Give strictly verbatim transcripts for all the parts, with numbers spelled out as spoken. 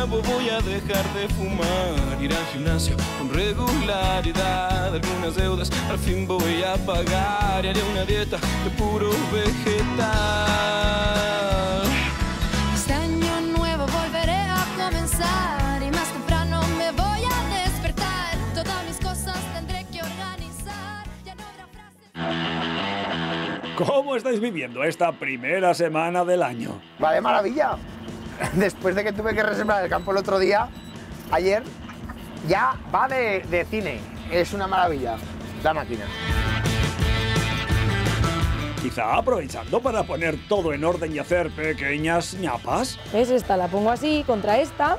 nuevo voy a dejar de fumar, ir al gimnasio con regularidad. Algunas deudas al fin voy a pagar y haré una dieta de puro vegetal. Este año nuevo volveré a comenzar y más temprano me voy a despertar. Todas mis cosas tendré que organizar. Ya no habrá frases. ¿Cómo estáis viviendo esta primera semana del año? Va de maravilla. Después de que tuve que reservar el campo el otro día, ayer, ya va de, de cine. Es una maravilla, la máquina. Quizá aprovechando para poner todo en orden y hacer pequeñas ñapas. ¿Ves? Esta la pongo así contra esta.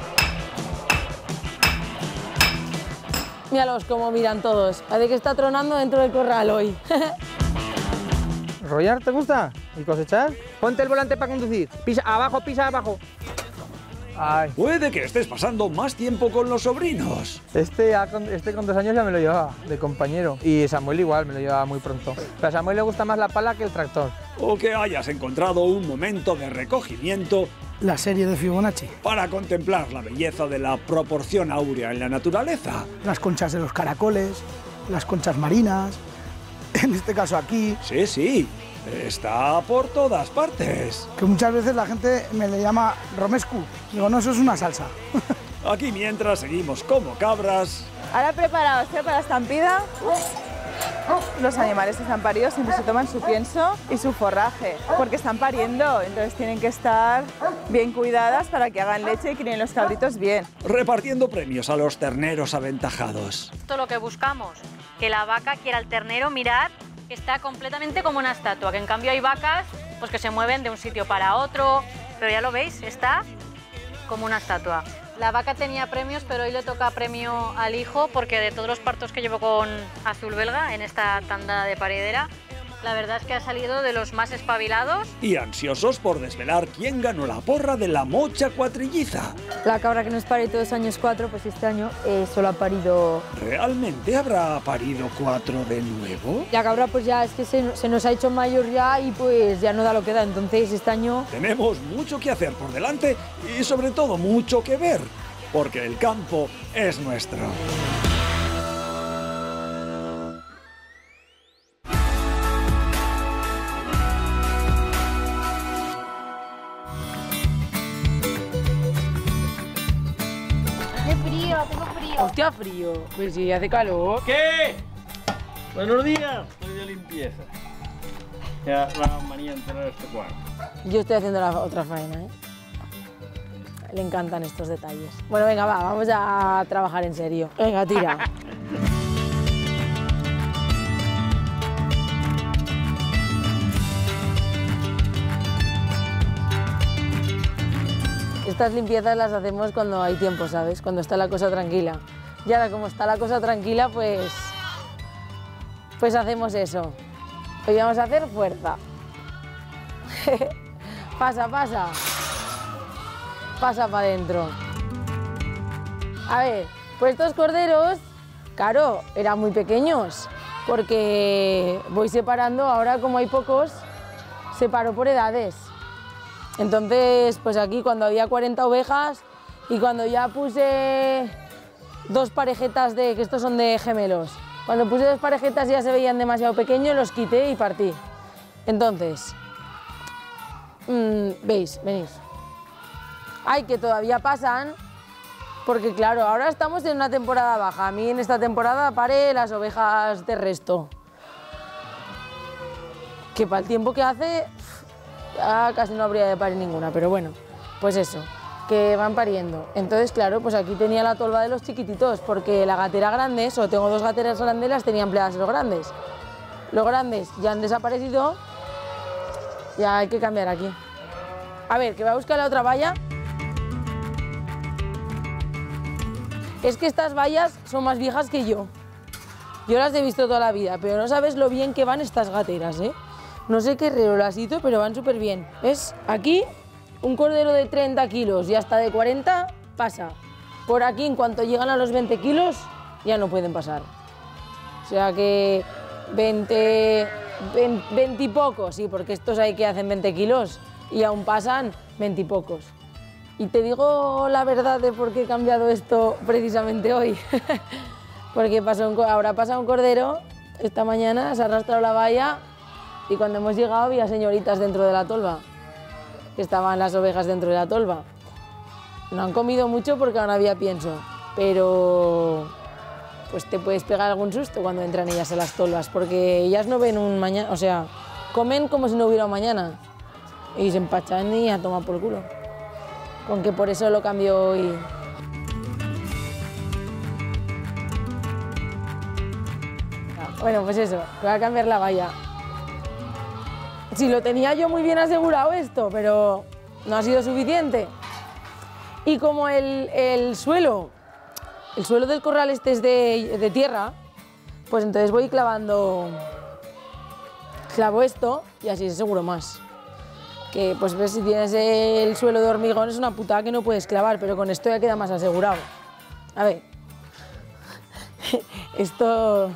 Míralos cómo miran todos. Parece que está tronando dentro del corral hoy. ¿Rollar te gusta? ¿Y cosechar? Ponte el volante para conducir. Pisa abajo, pisa abajo. Ay. Puede que estés pasando más tiempo con los sobrinos. Este, este con dos años ya me lo llevaba de compañero. Y Samuel igual me lo llevaba muy pronto. Pero a Samuel le gusta más la pala que el tractor. O que hayas encontrado un momento de recogimiento. La serie de Fibonacci. Para contemplar la belleza de la proporción áurea en la naturaleza. Las conchas de los caracoles, las conchas marinas, en este caso aquí. Sí, sí, está por todas partes. Que muchas veces la gente me le llama romescu. Digo, no, eso es una salsa. Aquí mientras seguimos como cabras. Ahora preparados ¿eh? para la estampida. Los animales que están paridos siempre se toman su pienso y su forraje, porque están pariendo, entonces tienen que estar bien cuidadas para que hagan leche y críen los cabritos bien. Repartiendo premios a los terneros aventajados. Esto es lo que buscamos, que la vaca quiera al ternero mirar que está completamente como una estatua, que en cambio hay vacas pues, que se mueven de un sitio para otro, pero ya lo veis, está como una estatua. La vaca tenía premios, pero hoy le toca premio al hijo, porque de todos los partos que llevo con Azul Belga en esta tanda de paridera, la verdad es que ha salido de los más espabilados. Y ansiosos por desvelar quién ganó la porra de la mocha cuatrilliza. La cabra que nos pare todos años cuatro, pues este año eh, solo ha parido... ¿Realmente habrá parido cuatro de nuevo? La cabra pues ya es que se, se nos ha hecho mayor ya y pues ya no da lo que da, entonces este año... Tenemos mucho que hacer por delante y sobre todo mucho que ver, porque el campo es nuestro. Hostia, frío. Pues sí, hace calor. ¿Qué? Buenos días. Estoy de limpieza. Ya la manía entrar este cuarto. Yo estoy haciendo la otra faena, ¿eh? Le encantan estos detalles. Bueno, venga, va, vamos a trabajar en serio. Venga, tira. Estas limpiezas las hacemos cuando hay tiempo, ¿sabes? Cuando está la cosa tranquila. Y ahora, como está la cosa tranquila, pues... Pues hacemos eso. Hoy vamos a hacer fuerza. Pasa, pasa. Pasa para adentro. A ver, pues estos corderos, claro, eran muy pequeños. Porque voy separando, ahora como hay pocos, separo por edades. Entonces, pues aquí cuando había cuarenta ovejas y cuando ya puse dos parejetas de, que estos son de gemelos, cuando puse dos parejetas ya se veían demasiado pequeños, los quité y partí. Entonces, mmm, veis, venís. Ay, que todavía pasan, porque claro, ahora estamos en una temporada baja. A mí en esta temporada paré las ovejas de resto. Que para el tiempo que hace... Ya casi no habría de parir ninguna, pero bueno, pues eso, que van pariendo. Entonces, claro, pues aquí tenía la tolva de los chiquititos, porque la gatera grande, solo tengo dos gateras grandes, las tenía empleadas los grandes. Los grandes ya han desaparecido, ya hay que cambiar aquí. A ver, que voy a buscar la otra valla. Es que estas vallas son más viejas que yo. Yo las he visto toda la vida, pero no sabes lo bien que van estas gateras, ¿eh? No sé qué herrero las hizo, pero van súper bien. ¿Ves? Aquí, un cordero de treinta kilos y hasta de cuarenta pasa. Por aquí, en cuanto llegan a los veinte kilos, ya no pueden pasar. O sea que veinte, veinte, veinte y pocos, sí, porque estos hay que hacen veinte kilos y aún pasan veinte y pocos. Y te digo la verdad de por qué he cambiado esto precisamente hoy. Porque pasó un, habrá pasado un cordero esta mañana, se ha arrastrado la valla y cuando hemos llegado había señoritas dentro de la tolva, que estaban las ovejas dentro de la tolva. No han comido mucho porque aún había pienso, pero pues te puedes pegar algún susto cuando entran ellas a las tolvas, porque ellas no ven un mañana, o sea, comen como si no hubiera un mañana y se empachan y a tomar por culo. Con que por eso lo cambio hoy. Bueno, pues eso, voy a cambiar la valla. Sí, lo tenía yo muy bien asegurado esto, pero no ha sido suficiente. Y como el, el suelo, el suelo del corral este es de, de tierra, pues entonces voy clavando, clavo esto y así es seguro más. Que pues ves, si tienes el suelo de hormigón es una putada que no puedes clavar, pero con esto ya queda más asegurado. A ver, esto...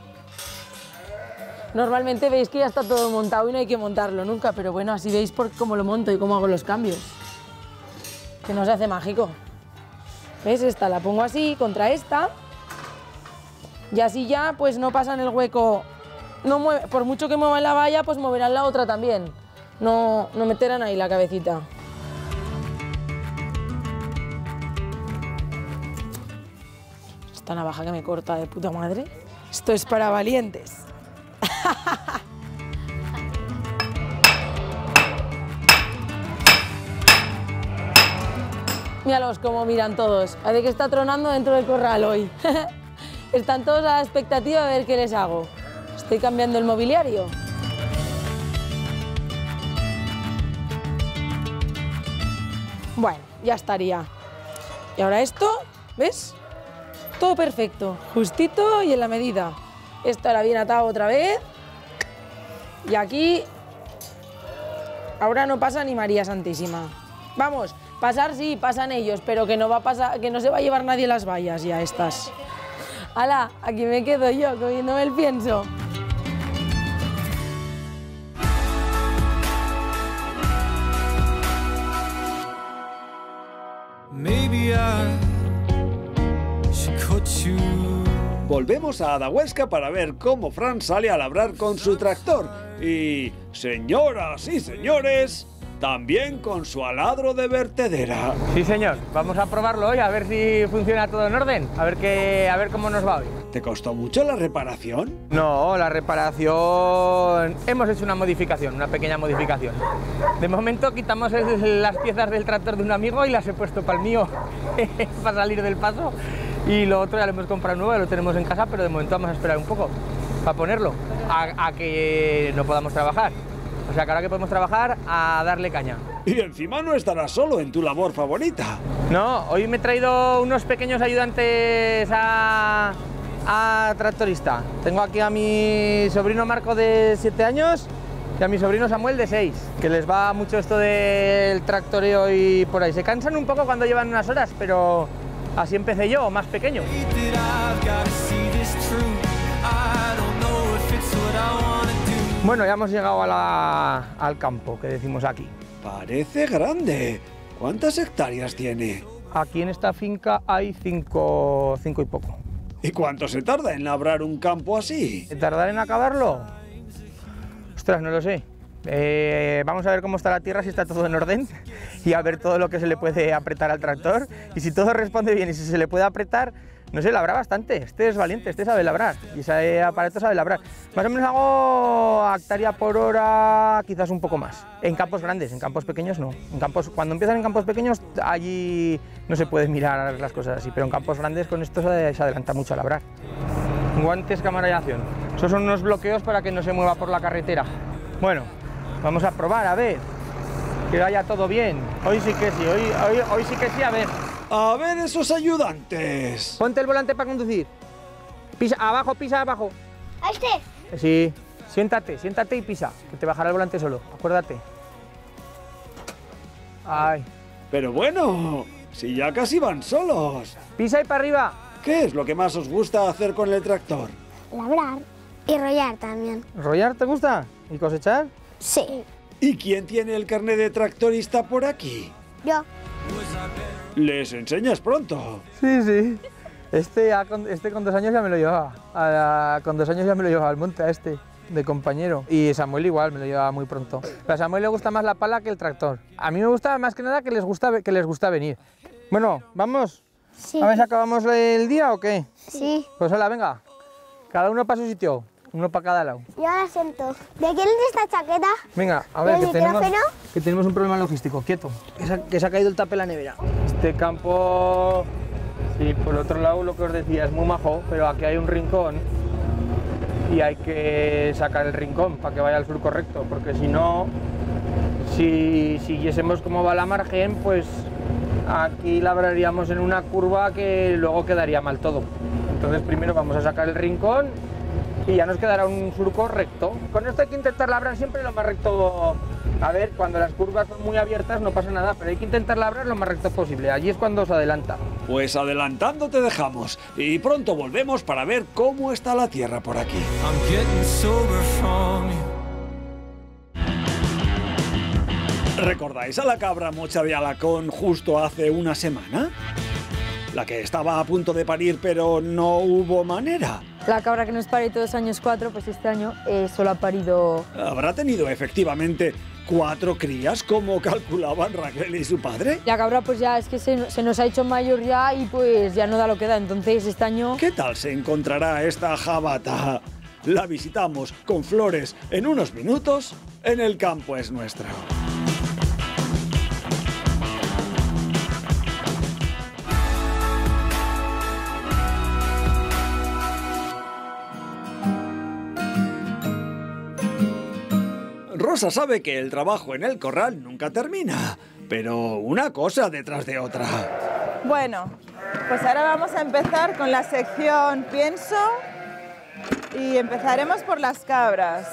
Normalmente veis que ya está todo montado y no hay que montarlo nunca, pero bueno, así veis por cómo lo monto y cómo hago los cambios. Que no se hace mágico. ¿Ves? Esta la pongo así contra esta y así ya pues no pasan el hueco. No mueve, por mucho que muevan la valla, pues moverán la otra también. No, no meterán ahí la cabecita. Esta navaja que me corta de puta madre. Esto es para valientes. Míralos cómo miran todos. Parece que está tronando dentro del corral hoy. Están todos a la expectativa de ver qué les hago. Estoy cambiando el mobiliario. Bueno, ya estaría. Y ahora esto, ¿ves? Todo perfecto, justito y en la medida. Esto ahora bien atado otra vez. Y aquí, ahora no pasa ni María Santísima. Vamos, pasar sí, pasan ellos, pero que no va a pasar, que no se va a llevar nadie las vallas ya estas. ¡Hala! Aquí me quedo yo comiéndome el pienso. Maybe I should cut you. Volvemos a Adahuesca para ver cómo Fran sale a labrar con su tractor. Y, señoras y señores, también con su aladro de vertedera. Sí, señor. Vamos a probarlo hoy, a ver si funciona todo en orden. A ver, qué, a ver cómo nos va hoy. ¿Te costó mucho la reparación? No, la reparación... Hemos hecho una modificación, una pequeña modificación. De momento quitamos el, las piezas del tractor de un amigo y las he puesto para el mío, para salir del paso. Y lo otro ya lo hemos comprado nuevo, lo tenemos en casa, pero de momento vamos a esperar un poco para ponerlo, a, a que no podamos trabajar. O sea que ahora que podemos trabajar, a darle caña. Y encima no estarás solo en tu labor favorita. No, hoy me he traído unos pequeños ayudantes a, a tractorista. Tengo aquí a mi sobrino Marco de siete años y a mi sobrino Samuel de seis, que les va mucho esto del tractoreo y por ahí. Se cansan un poco cuando llevan unas horas, pero así empecé yo, más pequeño. Bueno, ya hemos llegado a la, al campo, que decimos aquí. Parece grande. ¿Cuántas hectáreas tiene? Aquí en esta finca hay cinco, cinco y poco. ¿Y cuánto se tarda en labrar un campo así? ¿Tardar en acabarlo? Ostras, no lo sé. Eh, vamos a ver cómo está la tierra, si está todo en orden y a ver todo lo que se le puede apretar al tractor. Y si todo responde bien y si se le puede apretar, no sé, labra bastante. Este es valiente, este sabe labrar y ese aparato sabe labrar. Más o menos hago a hectárea por hora, quizás un poco más. En campos grandes, en campos pequeños no. En campos, cuando empiezan en campos pequeños, allí no se puede mirar las cosas así, pero en campos grandes con esto se, se adelanta mucho a labrar. Guantes, cámara y acción. Esos son unos bloqueos para que no se mueva por la carretera. Bueno, vamos a probar, a ver, que vaya todo bien. Hoy sí que sí, hoy, hoy, hoy sí que sí, a ver. A ver esos ayudantes. Ponte el volante para conducir. Pisa, abajo, pisa abajo. ¿A este? Sí, siéntate, siéntate y pisa, que te bajará el volante solo, acuérdate. Ay. Pero bueno, si ya casi van solos. Pisa y para arriba. ¿Qué es lo que más os gusta hacer con el tractor? Labrar y rollar también. ¿Rollar te gusta? ¿Y cosechar? Sí. ¿Y quién tiene el carnet de tractorista por aquí? Yo. Les enseñas pronto. Sí, sí. Este, a con, este con dos años ya me lo llevaba. A, a, con dos años ya me lo llevaba al monte a este, de compañero. Y Samuel igual, me lo llevaba muy pronto. Pero a Samuel le gusta más la pala que el tractor. A mí me gusta más que nada que les gusta, que les gusta venir. Bueno, ¿vamos? Sí. ¿A ver si acabamos el día o qué? Sí. Pues hola, venga. Cada uno para su sitio. Uno para cada lado. Yo ahora siento. ¿De quién es esta chaqueta? Venga, a ver, ¿El que tenemos, micrófono? que tenemos un problema logístico. Quieto. Que se, ha, que se ha caído el tape en la nevera. Este campo... Sí, por otro lado lo que os decía es muy majo, pero aquí hay un rincón y hay que sacar el rincón para que vaya al sur correcto, porque si no, si siguiésemos como va la margen, pues aquí labraríamos en una curva que luego quedaría mal todo. Entonces primero vamos a sacar el rincón y ya nos quedará un surco recto. Con esto hay que intentar labrar siempre lo más recto. A ver, cuando las curvas son muy abiertas no pasa nada, pero hay que intentar labrar lo más recto posible. Allí es cuando os adelanta. Pues adelantando te dejamos y pronto volvemos para ver cómo está la tierra por aquí. ¿Recordáis a la cabra mocha de Alacón justo hace una semana? La que estaba a punto de parir pero no hubo manera. La cabra que nos parió todos los años cuatro, pues este año eh, solo ha parido... ¿Habrá tenido efectivamente cuatro crías como calculaban Raquel y su padre? La cabra pues ya es que se, se nos ha hecho mayor ya y pues ya no da lo que da, entonces este año... ¿Qué tal se encontrará esta jabata? La visitamos con flores en unos minutos en El Campo es Nuestro. Rosa sabe que el trabajo en el corral nunca termina, pero una cosa detrás de otra. Bueno, pues ahora vamos a empezar con la sección pienso y empezaremos por las cabras.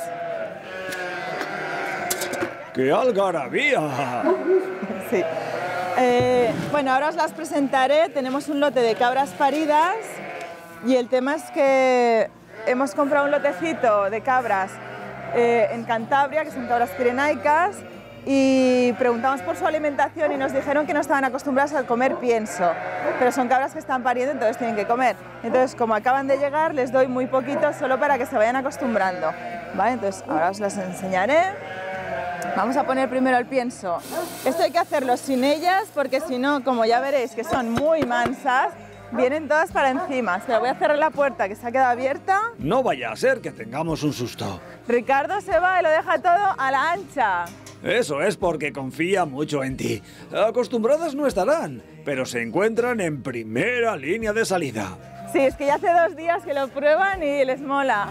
¡Qué algarabía! Sí. Eh, bueno, ahora os las presentaré. Tenemos un lote de cabras paridas y el tema es que hemos comprado un lotecito de cabras Eh, en Cantabria, que son cabras pirenaicas, y preguntamos por su alimentación y nos dijeron que no estaban acostumbradas a comer pienso, pero son cabras que están pariendo, entonces tienen que comer. Entonces, como acaban de llegar, les doy muy poquito solo para que se vayan acostumbrando. ¿Vale? Entonces, ahora os las enseñaré. Vamos a poner primero el pienso. Esto hay que hacerlo sin ellas, porque si no, como ya veréis, que son muy mansas, vienen todas para encima. Espera, voy a cerrar la puerta que se ha quedado abierta. No vaya a ser que tengamos un susto. Ricardo se va y lo deja todo a la ancha. Eso es porque confía mucho en ti. Acostumbradas no estarán, pero se encuentran en primera línea de salida. Sí, es que ya hace dos días que lo prueban y les mola.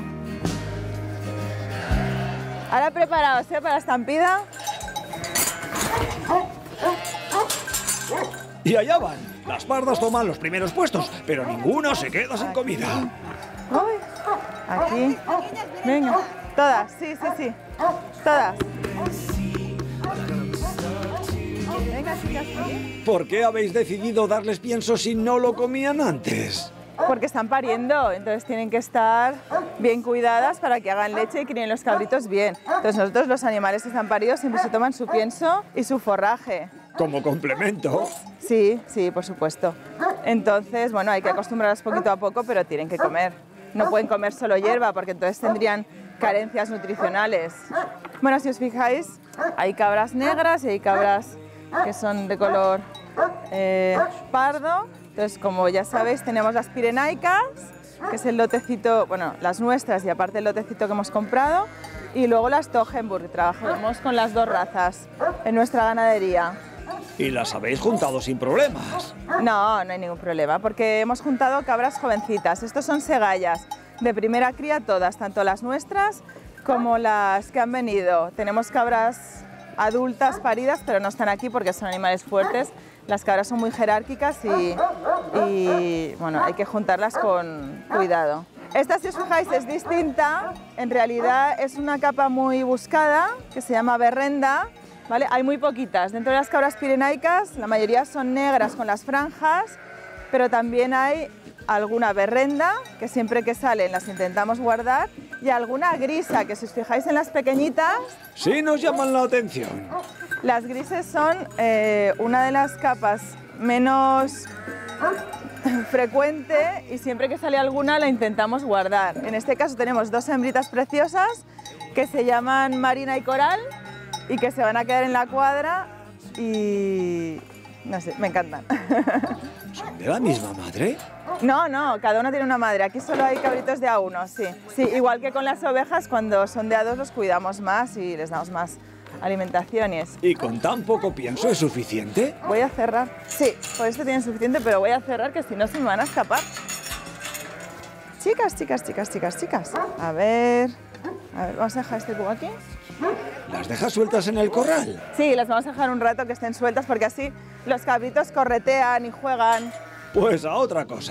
Ahora preparaos, ¿eh? Para la estampida. Y allá van. Las pardas toman los primeros puestos, pero ninguna se queda sin comida. Uy, aquí. Venga, todas, sí, sí, sí. Todas. Venga, chicas, sí. ¿Por qué habéis decidido darles pienso si no lo comían antes? Porque están pariendo, entonces tienen que estar bien cuidadas para que hagan leche y críen los cabritos bien. Entonces nosotros, los animales que están paridos, siempre se toman su pienso y su forraje. Como complemento. Sí, sí, por supuesto. Entonces, bueno, hay que acostumbrarlas poquito a poco, pero tienen que comer. No pueden comer solo hierba, porque entonces tendrían carencias nutricionales. Bueno, si os fijáis, hay cabras negras y hay cabras que son de color eh, pardo. Entonces, como ya sabéis, tenemos las pirenaicas, que es el lotecito, bueno, las nuestras y aparte el lotecito que hemos comprado, y luego las Toggenburg. Trabajamos con las dos razas en nuestra ganadería. ¿Y las habéis juntado sin problemas? No, no hay ningún problema, porque hemos juntado cabras jovencitas. Estos son segallas, de primera cría todas, tanto las nuestras como las que han venido. Tenemos cabras adultas paridas, pero no están aquí porque son animales fuertes. Las cabras son muy jerárquicas y, y bueno, hay que juntarlas con cuidado. Esta, si os fijáis, es distinta. En realidad es una capa muy buscada que se llama berrenda. ¿Vale? Hay muy poquitas. Dentro de las cabras pirenaicas, la mayoría son negras con las franjas, pero también hay alguna berrenda, que siempre que salen las intentamos guardar, y alguna grisa, que si os fijáis en las pequeñitas... Sí nos llaman la atención. Las grises son eh, una de las capas menos frecuente y siempre que sale alguna la intentamos guardar. En este caso tenemos dos hembritas preciosas que se llaman Marina y Coral y que se van a quedar en la cuadra y no sé, me encantan. ¿Son de la misma madre? No, no, cada uno tiene una madre. Aquí solo hay cabritos de a uno, sí. Sí, igual que con las ovejas, cuando son de a dos los cuidamos más y les damos más alimentaciones. ¿Y con tan poco pienso es suficiente? Voy a cerrar. Sí, por esto tienen suficiente, pero voy a cerrar que si no se me van a escapar. Chicas, chicas, chicas, chicas, chicas. A ver, a ver, vamos a dejar este cubo aquí. ¿Las dejas sueltas en el corral? Sí, las vamos a dejar un rato que estén sueltas porque así los cabritos corretean y juegan. Pues a otra cosa.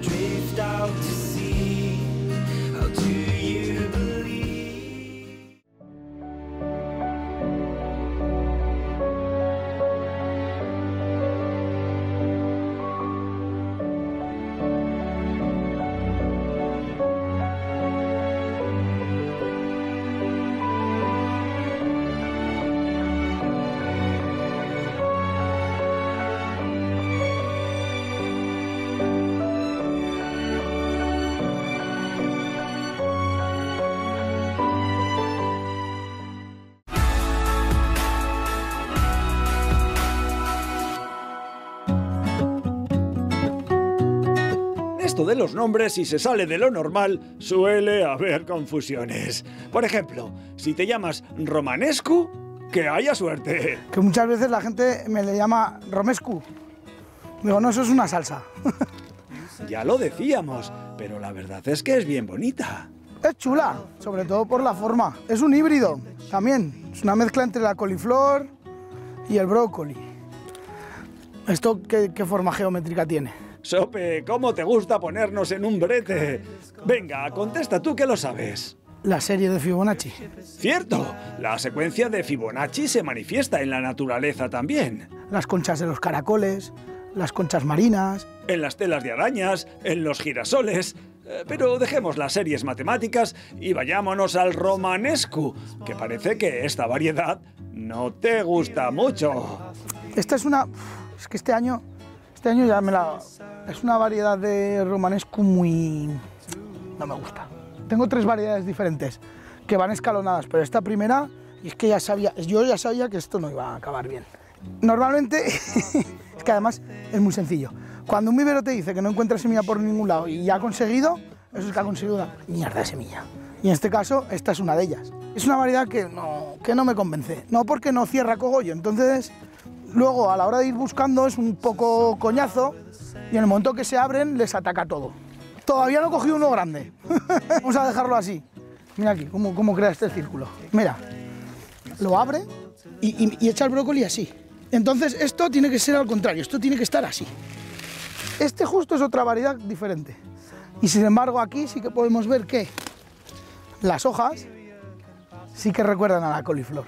Esto de los nombres, si se sale de lo normal, suele haber confusiones. Por ejemplo, si te llamas Romanescu, que haya suerte. Que muchas veces la gente me le llama Romescu. Digo, no, eso es una salsa. Ya lo decíamos, pero la verdad es que es bien bonita. Es chula, sobre todo por la forma. Es un híbrido, también. Es una mezcla entre la coliflor y el brócoli. ¿Esto qué, qué forma geométrica tiene? Sope, ¿cómo te gusta ponernos en un brete? Venga, contesta tú que lo sabes. La serie de Fibonacci. Cierto, la secuencia de Fibonacci se manifiesta en la naturaleza también. Las conchas de los caracoles, las conchas marinas... En las telas de arañas, en los girasoles... Eh, pero dejemos las series matemáticas y vayámonos al romanescu, que parece que esta variedad no te gusta mucho. Esta es una... Es que este año... Este año ya me la... Es una variedad de romanescu muy... No me gusta. Tengo tres variedades diferentes que van escalonadas, pero esta primera, y es que ya sabía, yo ya sabía que esto no iba a acabar bien. Normalmente, es que además es muy sencillo. Cuando un vivero te dice que no encuentra semilla por ningún lado y ya ha conseguido, eso es que ha conseguido una mierda de semilla. Y en este caso, esta es una de ellas. Es una variedad que no, que no me convence, no porque no cierra cogollo, entonces... Luego, a la hora de ir buscando, es un poco coñazo y en el momento que se abren, les ataca todo. Todavía no he cogido uno grande. Vamos a dejarlo así. Mira aquí, cómo, cómo crea este círculo. Mira, lo abre y, y, y echa el brócoli así. Entonces, esto tiene que ser al contrario, esto tiene que estar así. Este justo es otra variedad diferente. Y sin embargo, aquí sí que podemos ver que las hojas sí que recuerdan a la coliflor.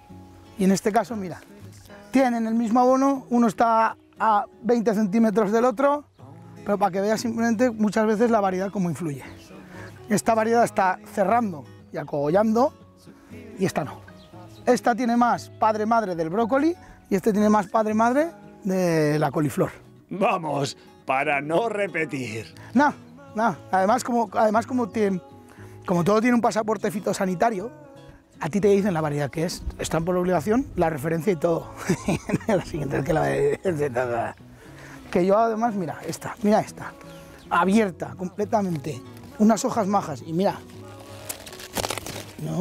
Y en este caso, mira. Tienen el mismo abono, uno está a veinte centímetros del otro, pero para que veas simplemente muchas veces la variedad cómo influye. Esta variedad está cerrando y acogollando y esta no. Esta tiene más padre-madre del brócoli y este tiene más padre-madre de la coliflor. Vamos, para no repetir. No, no. Además, como, además como, tiene, como todo tiene un pasaporte fitosanitario, a ti te dicen la variedad que es, están por obligación, la referencia y todo. La siguiente es que la de... Que yo además, mira, esta, mira esta, abierta completamente, unas hojas majas y mira, no,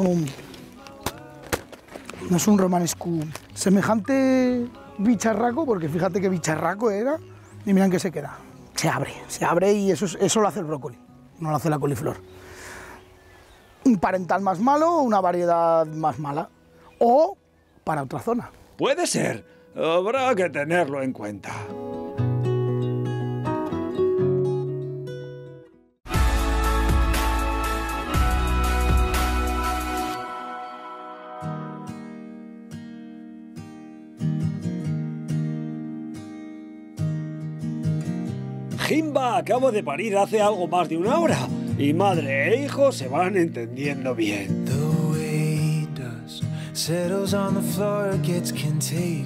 no es un romanescu semejante bicharraco, porque fíjate qué bicharraco era, y miran que se queda, se abre, se abre y eso, eso lo hace el brócoli, no lo hace la coliflor. Un parental más malo o una variedad más mala. O para otra zona. Puede ser. Habrá que tenerlo en cuenta. Jimba acabo de parir hace algo más de una hora. Y madre e hijo se van entendiendo bien. The way it does settles on the floor, gets contagious.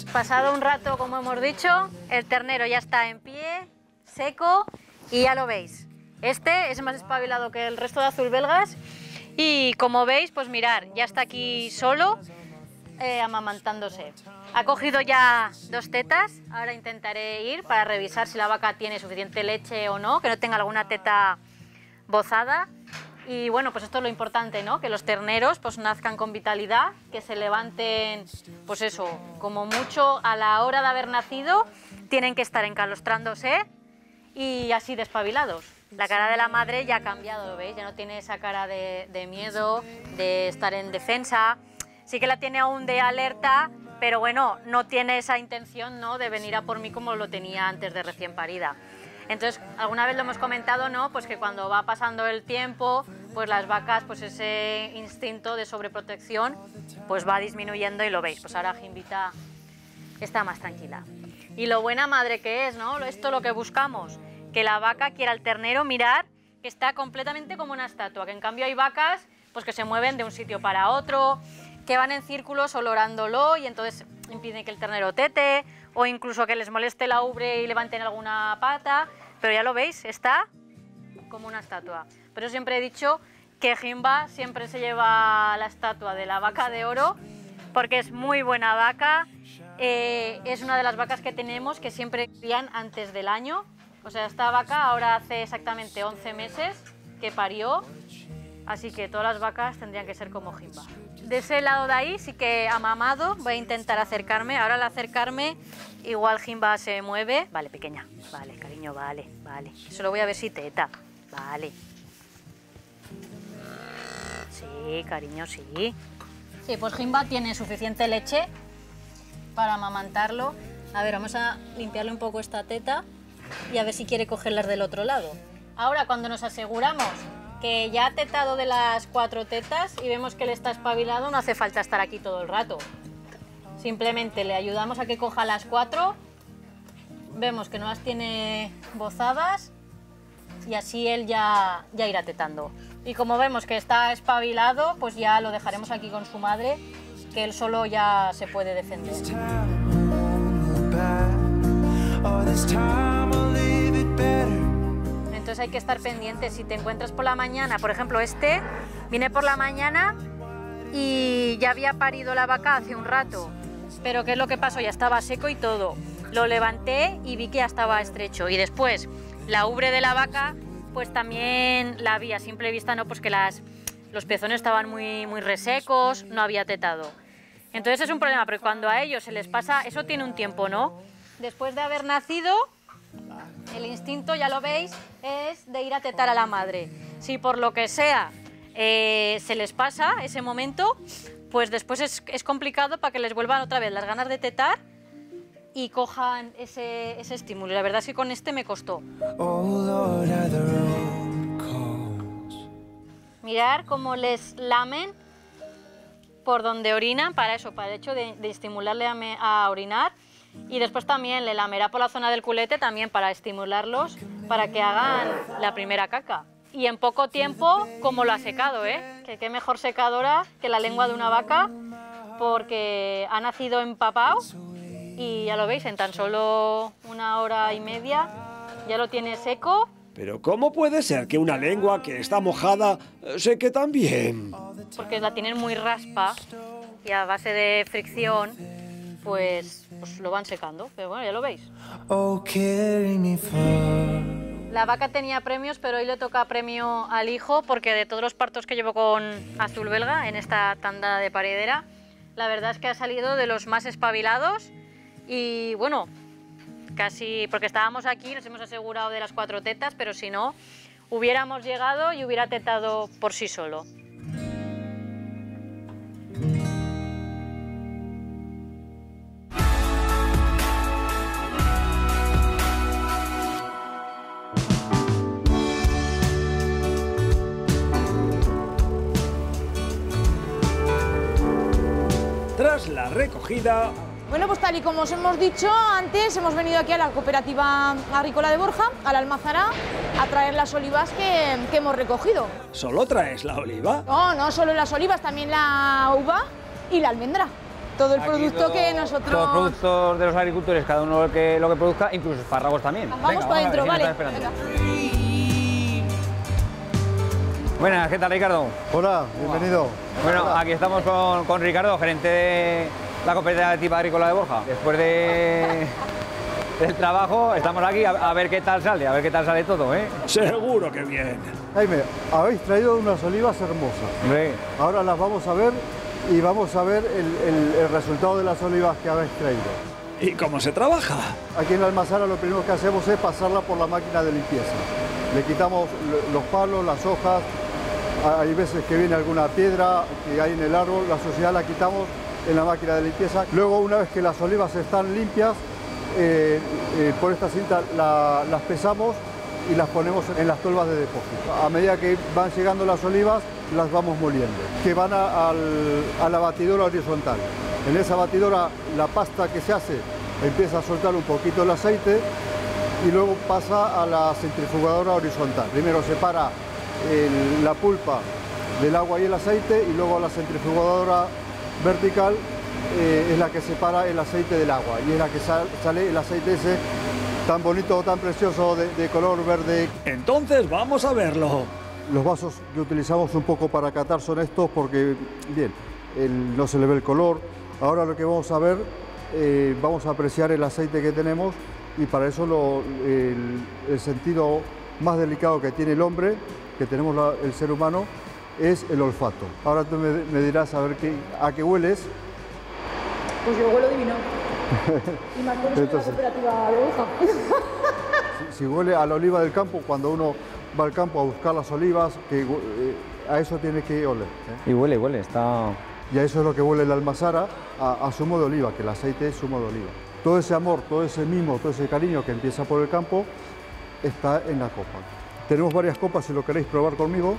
pasado un rato, como hemos dicho, el ternero ya está en pie, seco, y ya lo veis. Este es más espabilado que el resto de azul belgas y como veis, pues mirar, ya está aquí solo, eh, amamantándose. Ha cogido ya dos tetas, ahora intentaré ir para revisar si la vaca tiene suficiente leche o no, que no tenga alguna teta bozada. Y bueno, pues esto es lo importante, ¿no? Que los terneros pues nazcan con vitalidad, que se levanten, pues eso, como mucho a la hora de haber nacido, tienen que estar encalostrándose y así despabilados. La cara de la madre ya ha cambiado, ¿veis? Ya no tiene esa cara de, de miedo, de estar en defensa. Sí que la tiene aún de alerta, pero bueno, no tiene esa intención, ¿no?, de venir a por mí como lo tenía antes de recién parida. Entonces, alguna vez lo hemos comentado, ¿no?, pues que cuando va pasando el tiempo, pues las vacas, pues ese instinto de sobreprotección, pues va disminuyendo y lo veis. Pues ahora Jimbita está más tranquila. Y lo buena madre que es, ¿no? Esto es lo que buscamos, que la vaca quiera al ternero mirar, que está completamente como una estatua, que en cambio hay vacas pues que se mueven de un sitio para otro, que van en círculos olorándolo y entonces impiden que el ternero tete, o incluso que les moleste la ubre y levanten alguna pata, pero ya lo veis, está como una estatua. Pero siempre he dicho que Jimba siempre se lleva la estatua de la vaca de oro, porque es muy buena vaca, eh, es una de las vacas que tenemos que siempre crían antes del año. O sea, esta vaca ahora hace exactamente once meses que parió, así que todas las vacas tendrían que ser como Jimba. De ese lado de ahí sí que ha mamado, voy a intentar acercarme. Ahora al acercarme igual Jimba se mueve. Vale, pequeña, vale, cariño, vale, vale. Solo voy a ver si teta, vale. Sí, cariño, sí. Sí, pues Jimba tiene suficiente leche para amamantarlo. A ver, vamos a limpiarle un poco esta teta y a ver si quiere cogerlas del otro lado. Ahora, cuando nos aseguramos que ya ha tetado de las cuatro tetas y vemos que él está espabilado, no hace falta estar aquí todo el rato. Simplemente le ayudamos a que coja las cuatro, vemos que no las tiene bozadas y así él ya, ya irá tetando. Y como vemos que está espabilado, pues ya lo dejaremos aquí con su madre, que él solo ya se puede defender. Entonces hay que estar pendientes. Si te encuentras por la mañana, por ejemplo este, viene por la mañana y ya había parido la vaca hace un rato, pero ¿qué es lo que pasó? Ya estaba seco y todo. Lo levanté y vi que ya estaba estrecho y después la ubre de la vaca pues también la vi a simple vista, no, pues que las, los pezones estaban muy, muy resecos, no había tetado. Entonces es un problema, porque cuando a ellos se les pasa, eso tiene un tiempo, ¿no? Después de haber nacido, el instinto, ya lo veis, es de ir a tetar a la madre. Si por lo que sea eh, se les pasa ese momento, pues después es, es complicado para que les vuelvan otra vez las ganas de tetar y cojan ese, ese estímulo. La verdad es que con este me costó. Mirar cómo les lamen por donde orinan, para eso, para el hecho de, de estimularle a, me, a orinar. Y después también le lamerá por la zona del culete, también para estimularlos, para que hagan la primera caca. Y en poco tiempo, como lo ha secado, ¿eh? Que qué mejor secadora que la lengua de una vaca, porque ha nacido empapado y ya lo veis, en tan solo una hora y media ya lo tiene seco. Pero ¿cómo puede ser que una lengua que está mojada seque tan bien? Porque la tienen muy raspa y a base de fricción pues, pues lo van secando, pero bueno, ya lo veis. La vaca tenía premios, pero hoy le toca premio al hijo, porque de todos los partos que llevo con azul belga en esta tanda de paridera, la verdad es que ha salido de los más espabilados y bueno, casi, porque estábamos aquí, nos hemos asegurado de las cuatro tetas, pero si no, hubiéramos llegado y hubiera tetado por sí solo. Tras la recogida... Bueno, pues tal y como os hemos dicho antes, hemos venido aquí a la Cooperativa Agrícola de Borja, a la Almazara, a traer las olivas que, que hemos recogido. ¿Solo traes la oliva? No, no solo las olivas, también la uva y la almendra. todo el Aquí producto todo- que nosotros... Todos los productos de los agricultores, cada uno lo que, lo que produzca, incluso espárragos también. Vamos Venga, para a ver, adentro, si nos vale. están esperando. Buenas, ¿qué tal, Ricardo? Hola, bienvenido. Bueno, aquí estamos con, con Ricardo, gerente de la Cooperativa Agrícola de Borja. Después de, del trabajo, estamos aquí a, a ver qué tal sale, a ver qué tal sale todo, ¿eh? Seguro que bien. Jaime, habéis traído unas olivas hermosas. Hombre. Ahora las vamos a ver y vamos a ver el, el- el resultado de las olivas que habéis traído. ¿Y cómo se trabaja? Aquí en la almazara lo primero que hacemos es pasarla por la máquina de limpieza. Le quitamos lo- los palos, las hojas, a- hay veces que viene alguna piedra que hay en el árbol, la suciedad la quitamos en la máquina de limpieza. Luego, una vez que las olivas están limpias, eh, eh, por esta cinta la- las pesamos y las ponemos en las tolvas de depósito. A medida que van llegando las olivas, las vamos moliendo, que van a, al- a la batidora horizontal. En esa batidora, la pasta que se hace empieza a soltar un poquito el aceite y luego pasa a la centrifugadora horizontal. Primero separa el- la pulpa del agua y el aceite y luego la centrifugadora vertical eh, es la que separa el aceite del agua y es la que sal- sale el aceite ese tan bonito, tan precioso de, de color verde. Entonces vamos a verlo. Los vasos que utilizamos un poco para catar son estos porque, bien, el- no se le ve el color. Ahora lo que vamos a ver, eh, vamos a apreciar el aceite que tenemos y para eso lo- el, el sentido más delicado que tiene el hombre, que tenemos la- el ser humano, es el olfato. Ahora tú me, me dirás a ver qué, a qué hueles. Pues yo huelo divino. Y más con Entonces- la cooperativa de Borja. Si, si huele a la oliva del campo, cuando uno va al campo a buscar las olivas, que, eh, a eso tiene que oler. ¿eh? Y huele, huele, está... Y a eso es lo que huele la almazara, a, a zumo de oliva, que el aceite es zumo de oliva. Todo ese amor, todo ese mimo, todo ese cariño que empieza por el campo, está en la copa. Tenemos varias copas, si lo queréis probar conmigo.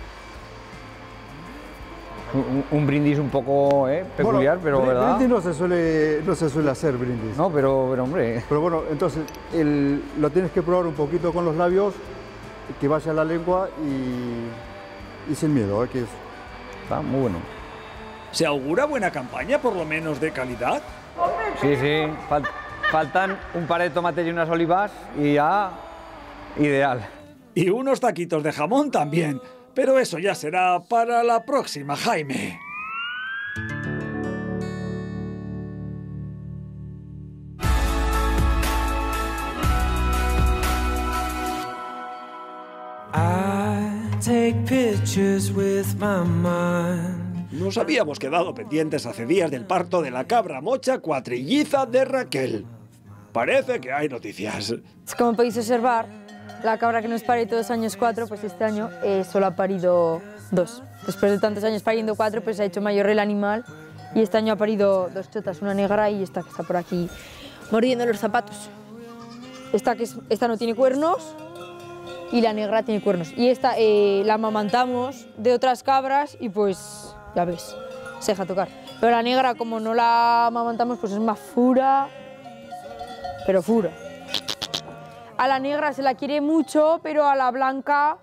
Un, un brindis un poco eh, peculiar, Bueno, pero bri- ¿verdad? Brindis no se suele, no se suele hacer brindis. No, pero, pero hombre... Pero bueno, entonces el- lo tienes que probar un poquito con los labios, que vaya a la lengua y, y sin miedo, ¿eh? Que es... Está muy bueno. ¿Se augura buena campaña, por lo menos de calidad? Sí, sí, fal- faltan un par de tomates y unas olivas y ya ideal. Y unos taquitos de jamón también. Pero eso ya será para la próxima, Jaime. I take pictures with my mind. Nos habíamos quedado pendientes hace días del parto de la cabra mocha cuatrilliza de Raquel. Parece que hay noticias. Como podéis observar, la cabra que nos pare todos los años cuatro, pues este año eh, solo ha parido dos. Después de tantos años pariendo cuatro, pues se ha hecho mayor el animal y este año ha parido dos chotas, una negra y esta que está por aquí mordiendo los zapatos. Esta, que es, esta no tiene cuernos y la negra tiene cuernos. Y esta eh, la amamantamos de otras cabras y pues, ya ves, se deja tocar. Pero la negra, como no la amamantamos, pues es más fura, pero fura. A la negra se la quiere mucho, pero a la blanca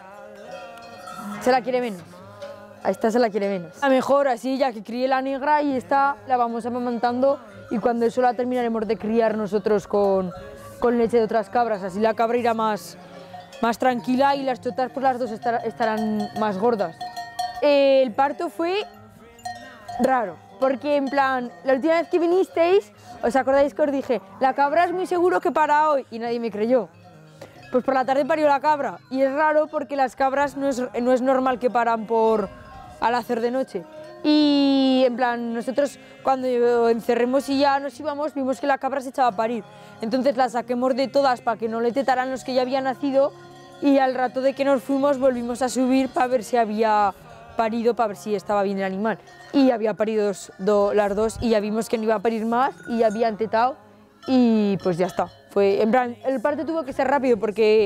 se la quiere menos. A esta se la quiere menos. A mejor así, ya que críe la negra y esta la vamos amamantando y cuando eso la terminaremos de criar nosotros con, con leche de otras cabras. Así la cabra irá más, más tranquila y las chotas pues las dos estar, estarán más gordas. Eh, el parto fue raro, porque en plan, la última vez que vinisteis, ¿os acordáis que os dije, la cabra es muy seguro que para hoy? Y nadie me creyó. Pues por la tarde parió la cabra. Y es raro porque las cabras no es, no es normal que paran por al hacer de noche. Y en plan, nosotros cuando encerremos y ya nos íbamos, vimos que la cabra se echaba a parir. Entonces la saquemos de todas para que no le tetaran los que ya habían nacido y al rato de que nos fuimos volvimos a subir para ver si había parido, para ver si estaba bien el animal. Y había parido dos, do, las dos y ya vimos que no iba a parir más y ya habían tetado y pues ya está. Fue, en plan, el parto tuvo que ser rápido porque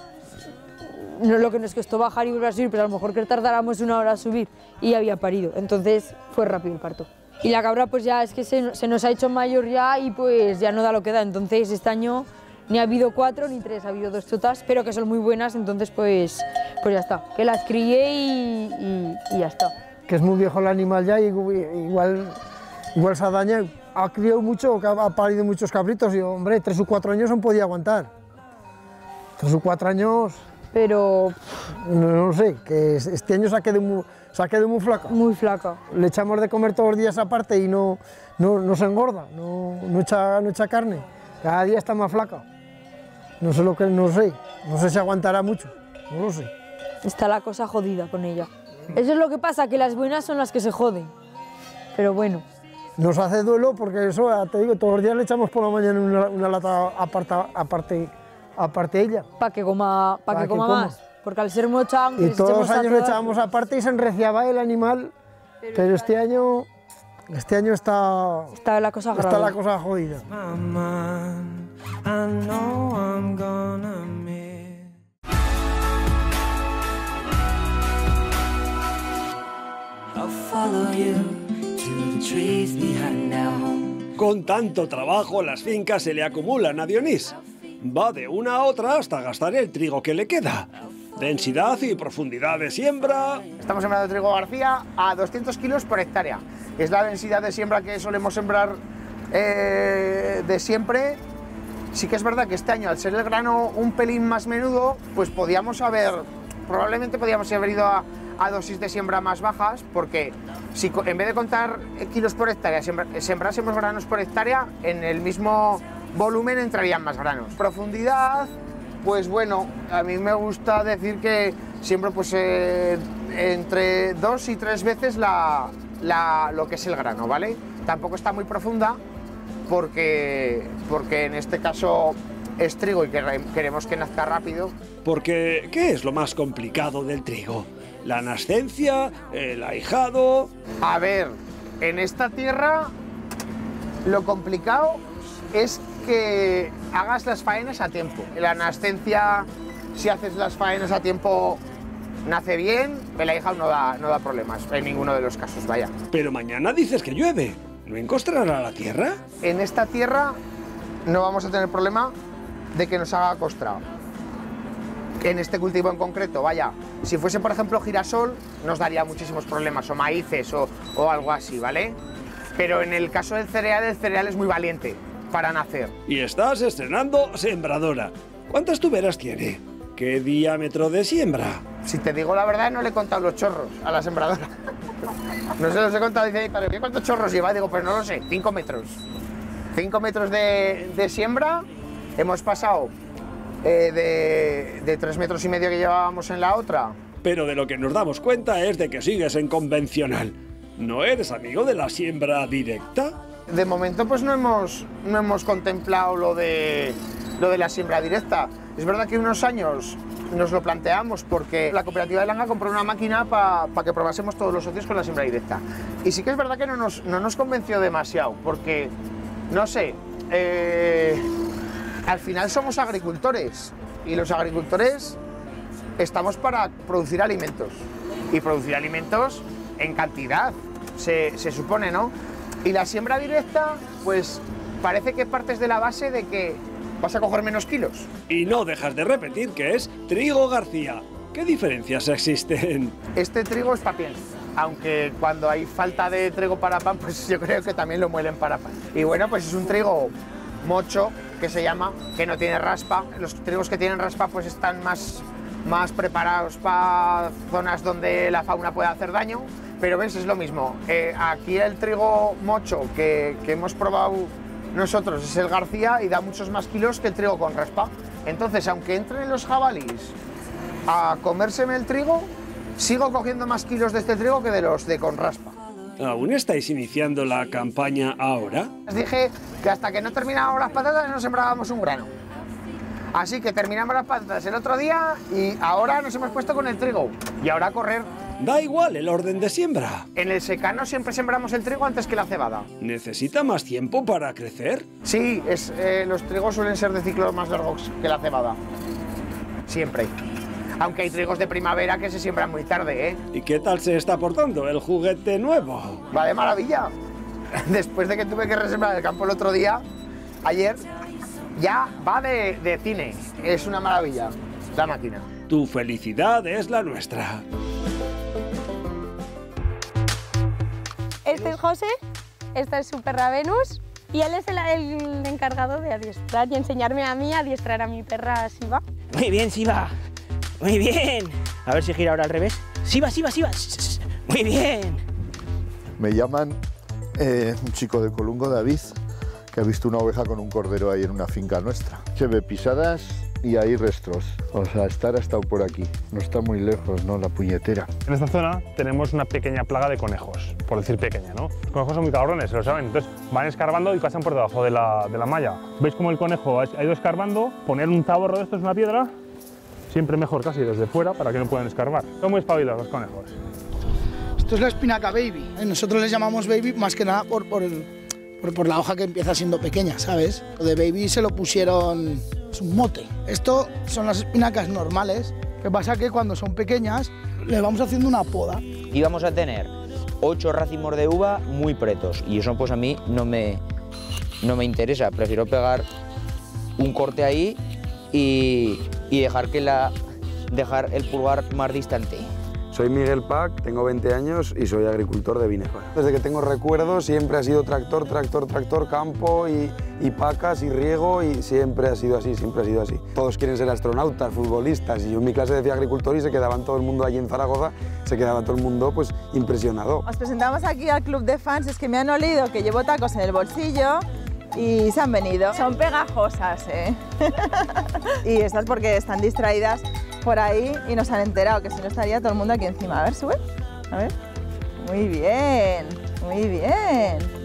no, lo que nos costó bajar y volver a subir, pero a lo mejor que tardáramos una hora a subir y había parido. Entonces fue rápido el parto. Y la cabra pues ya es que se, se nos ha hecho mayor ya y pues ya no da lo que da. Entonces este año ni ha habido cuatro ni tres, ha habido dos chotas, pero que son muy buenas, entonces pues, pues ya está. Que las crié y, y, y ya está. Que es muy viejo el animal ya y igual igual se ha dañado. Ha criado mucho, ha parido muchos cabritos y, hombre, tres o cuatro años no podía aguantar. Tres o cuatro años... Pero... No, no sé, que este año se ha quedado muy, se ha quedado muy flaca. Muy flaca. Le echamos de comer todos los días aparte y no, no, no se engorda, no, no, echa, no echa carne. Cada día está más flaca. No sé lo que, no sé, no sé si aguantará mucho, no lo sé. Está la cosa jodida con ella. Eso es lo que pasa, que las buenas son las que se joden. Pero bueno. Nos hace duelo porque eso, te digo, todos los días le echamos por la mañana una, una lata aparte, aparte, aparte ella. Para que coma, pa pa que coma, que coma más. Porque al ser mocha, aunque y todos los años le echábamos aparte y se enreciaba el animal. Pero, pero este año, este año está, está la cosa está la cosa jodida. Con tanto trabajo, las fincas se le acumulan a Dionís. Va de una a otra hasta gastar el trigo que le queda. Densidad y profundidad de siembra. Estamos sembrando trigo García a doscientos kilos por hectárea. Es la densidad de siembra que solemos sembrar eh, de siempre. Sí que es verdad que este año, al ser el grano un pelín más menudo, pues podíamos haber, probablemente podíamos haber ido a, a dosis de siembra más bajas, porque si en vez de contar kilos por hectárea, siembra, sembrásemos granos por hectárea, en el mismo volumen entrarían más granos. Profundidad, pues bueno, a mí me gusta decir que siembro pues eh, entre dos y tres veces la, la, lo que es el grano, ¿vale? Tampoco está muy profunda porque, porque en este caso es trigo y queremos que nazca rápido. Porque, ¿qué es lo más complicado del trigo? ¿La nascencia? ¿El ahijado? A ver, en esta tierra lo complicado es que hagas las faenas a tiempo. La nascencia, si haces las faenas a tiempo, nace bien, el ahijado no da, no da problemas, en ninguno de los casos, vaya. Pero mañana dices que llueve, ¿no encostrará la tierra? En esta tierra no vamos a tener problema de que nos haga costra. En este cultivo en concreto, vaya, si fuese por ejemplo girasol, nos daría muchísimos problemas, o maíces o, o algo así, ¿vale? Pero en el caso del cereal, el cereal es muy valiente para nacer. Y estás estrenando sembradora. ¿Cuántas tuberas tiene? ¿Qué diámetro de siembra? Si te digo la verdad, no le he contado los chorros a la sembradora. No se los he contado, dice, ¿pero qué cuántos chorros lleva? Digo, pues no lo sé, cinco metros. Cinco metros de, de siembra, hemos pasado eh, de, de tres metros y medio que llevábamos en la otra. Pero de lo que nos damos cuenta es de que sigues en convencional. ¿No eres amigo de la siembra directa? De momento pues no hemos, no hemos contemplado lo de, lo de la siembra directa. Es verdad que unos años nos lo planteamos porque la cooperativa de Langa compró una máquina para pa que probásemos todos los socios con la siembra directa. Y sí que es verdad que no nos, no nos convenció demasiado porque, no sé, eh, al final somos agricultores y los agricultores estamos para producir alimentos y producir alimentos en cantidad, se, se supone, ¿no? Y la siembra directa, pues parece que partes de la base de que vas a coger menos kilos. Y no dejas de repetir que es trigo García. ¿Qué diferencias existen? Este trigo es para piel, aunque cuando hay falta de trigo para pan, pues yo creo que también lo muelen para pan. Y bueno, pues es un trigo mocho, que se llama, que no tiene raspa. Los trigos que tienen raspa pues están más, más preparados para zonas donde la fauna puede hacer daño. Pero ves, es lo mismo. Eh, aquí el trigo mocho que, que hemos probado nosotros es el García y da muchos más kilos que el trigo con raspa. Entonces, aunque entren los jabalís a comérseme el trigo, sigo cogiendo más kilos de este trigo que de los de con raspa. ¿Aún estáis iniciando la campaña ahora? Les dije que hasta que no terminábamos las patatas no sembrábamos un grano. Así que terminamos las patatas el otro día y ahora nos hemos puesto con el trigo. Y ahora a correr. Da igual el orden de siembra. En el secano siempre sembramos el trigo antes que la cebada. ¿Necesita más tiempo para crecer? Sí, es, eh, los trigos suelen ser de ciclos más largos que la cebada. Siempre. Aunque hay trigos de primavera que se siembran muy tarde, ¿eh? ¿Y qué tal se está portando el juguete nuevo? Va de maravilla. Después de que tuve que resembrar el campo el otro día, ayer, ya va de, de cine. Es una maravilla, la máquina. Tu felicidad es la nuestra. Este es José esta es su perra Venus y él es el, el encargado de adiestrar y enseñarme a mí a adiestrar a mi perra Siva. Muy bien, Siva. Muy bien. A ver si gira ahora al revés. Siva, Siva, Siva. Muy bien. Me llaman eh, un chico de Colungo, David, que ha visto una oveja con un cordero ahí en una finca nuestra. Se ve pisadas y hay restos. O sea, estar ha estado por aquí. No está muy lejos, ¿no? La puñetera. En esta zona tenemos una pequeña plaga de conejos, por decir pequeña, ¿no? Los conejos son muy cabrones, se lo saben. Entonces van escarbando y pasan por debajo de la, de la malla. ¿Veis cómo el conejo ha ido escarbando? Poner un taborro de esto es una piedra, siempre mejor casi desde fuera para que no puedan escarbar. Son muy espabilados los conejos. Esto es la espinaca baby. Nosotros les llamamos baby más que nada por, por, el, por, por la hoja que empieza siendo pequeña, ¿sabes? Lo de baby se lo pusieron, es un mote. Esto son las espinacas normales. Lo que pasa que cuando son pequeñas le vamos haciendo una poda. Y vamos a tener ocho racimos de uva muy pretos y eso pues a mí no me, no me interesa. Prefiero pegar un corte ahí y, y dejar, que la, dejar el pulgar más distante. Soy Miguel Pac, tengo veinte años y soy agricultor de Binefar. Desde que tengo recuerdos siempre ha sido tractor, tractor, tractor, campo y, y pacas y riego y siempre ha sido así, siempre ha sido así. Todos quieren ser astronautas, futbolistas y yo en mi clase decía agricultor y se quedaban todo el mundo allí en Zaragoza, se quedaba todo el mundo pues impresionado. Os presentamos aquí al club de fans, es que me han olido que llevo tacos en el bolsillo y se han venido. Son pegajosas, ¿eh? Y estas porque están distraídas por ahí y nos han enterado, que si no estaría todo el mundo aquí encima. A ver, sube. A ver. Muy bien, muy bien.